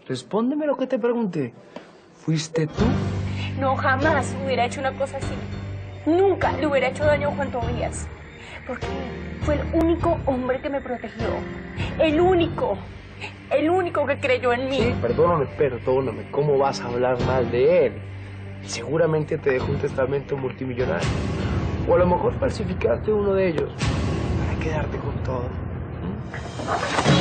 Respóndeme lo que te pregunté. ¿Fuiste tú? No, jamás hubiera hecho una cosa así. Nunca le hubiera hecho daño a Juan Tobías. Porque fue el único hombre que me protegió. El único. El único que creyó en mí. Sí, perdóname. ¿Cómo vas a hablar mal de él? Seguramente te dejó un testamento multimillonario. O a lo mejor falsificaste uno de ellos para quedarte con todo. ¿Mm?